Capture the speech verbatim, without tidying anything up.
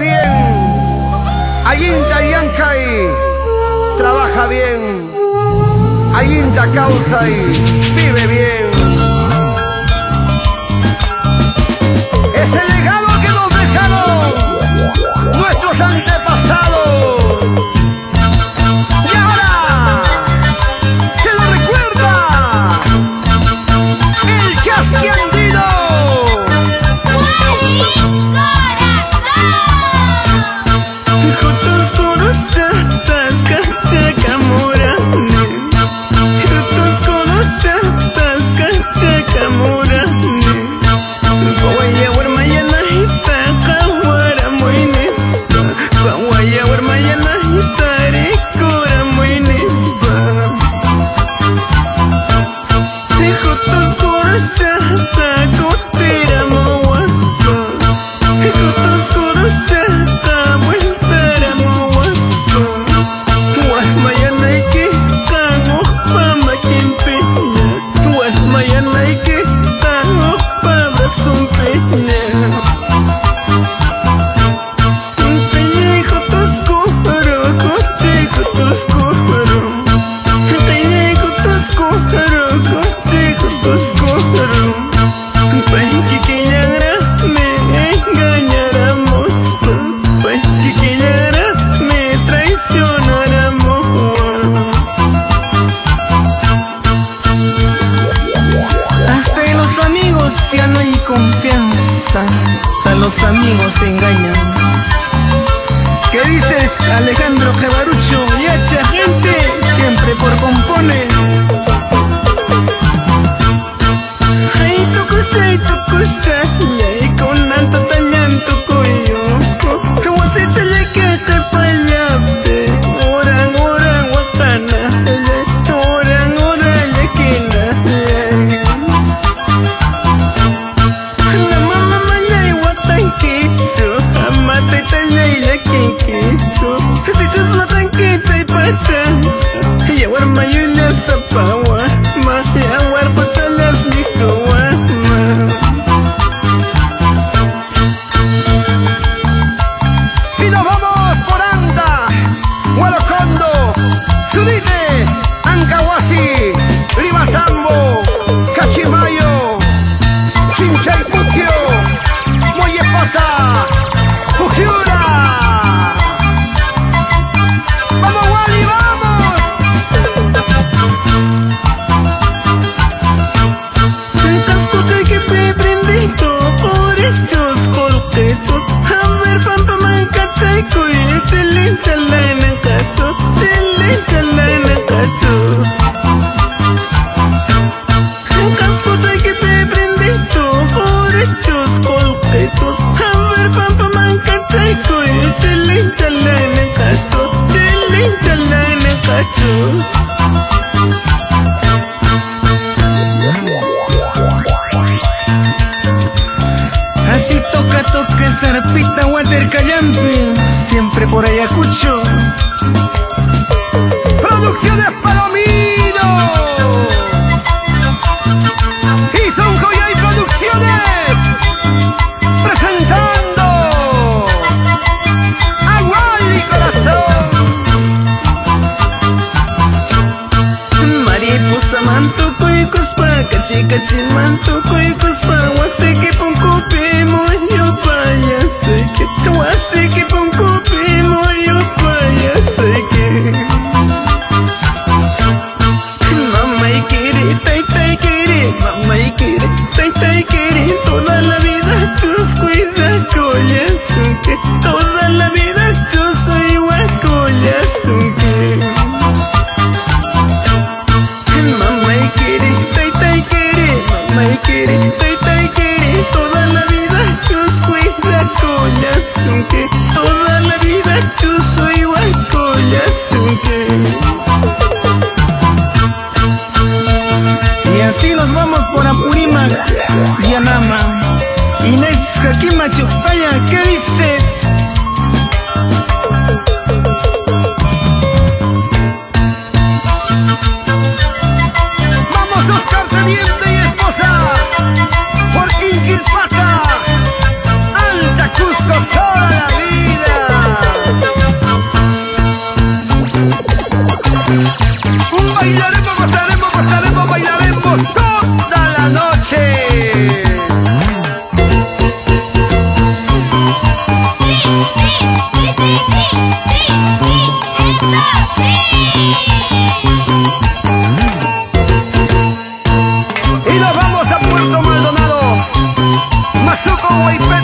bien. Ayinta Yancay trabaja bien. Ayinta causa y vive bien. Es el legado que nos dejaron nuestros antepasados. Y ahora se lo recuerda el Chasqui Andino. Ya no hay confianza, hasta los amigos te engañan. ¿Qué dices, Alejandro Gebarucho? Y hacha gente, siempre por compone. Ay, tu costa y tu costa, y con tanto talento coyo. Como se te le queje payape, oran, oran, wakana, oran, oran, lequina. Y nos vamos por Anda, Hualocondo, Surite, Ancahuasi, Rimatambo, Cachimayo, Chinchaypuquio, Moyepata, Jujiura. ¡Vamos, Wally, vamos! Tantas cosas que me aprendí por estos colquetos. A ver, pampa, manca, y excelente la en el caso, excelente la en el caso. Tantas cosas que me aprendí por estos colquetos. A ver, pampa, manca, y excelente la en el caso, excelente la en el caso. Así toca, toca, zarpita, water, callampi, siempre por Ayacucho. Producciones Palomino y Son Joya y Producciones presentando a Wally Corazón. Mariposa manto cuicos pa cachica chimanto cuicos pa guaseque ponco pimo yo paya seque guaseque ponco pimo yo paya seque. Mamá y quiere, tai tai quiere, mamá y quiere, tai tai quiere, toda la vida tus cuida collazuque, toda la vida yo soy guacollazuque. Toda la vida tus cuida collazuque, toda la vida yo soy guacollazuque. Y así nos vamos por Apurímac, Yanama, Inés Jaquima Choctaya, ¿qué dices? Vamos Oscar Teniente y esposa por Inquilpata, Alta Cusco toda la vida. Way